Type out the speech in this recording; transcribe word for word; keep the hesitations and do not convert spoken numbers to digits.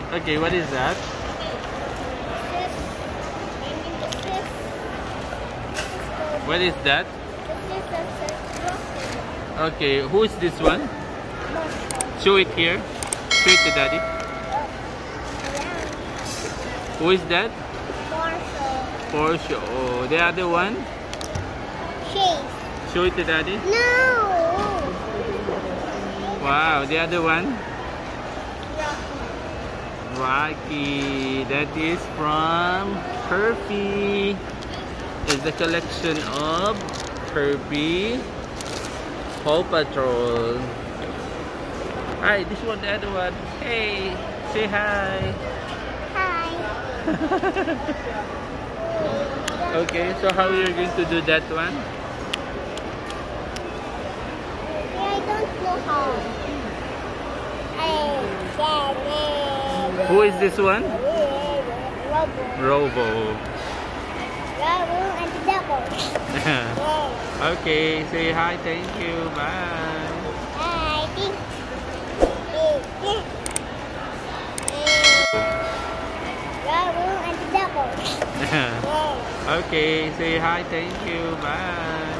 Okay, what is that? What is that? Okay, who is this one? Show it here. Show it to Daddy. Who is that? Porsche. Oh, the other one? Chase. Show it to Daddy. No. Wow, the other one? Rocky. That is from HERFY. It's the collection of HERFY Paw Patrol. Hi, this one, the other one. Hey, say hi. Hi. Okay, so how are you going to do that one? I don't know how. Who is this one? Robo. Robo. Robo and the double. Okay, say hi, thank you, bye. Hi. Robo and the double. Okay, say hi, thank you, bye.